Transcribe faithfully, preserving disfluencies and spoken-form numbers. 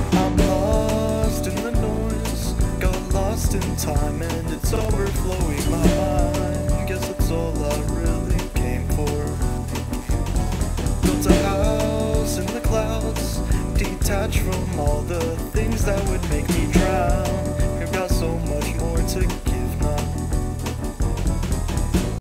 I'm lost in the noise, got lost in time, and it's overflowing my mind. Guess that's all I really came for. Built a house in the clouds, detached from all the things that would make me drown. We've got so much more to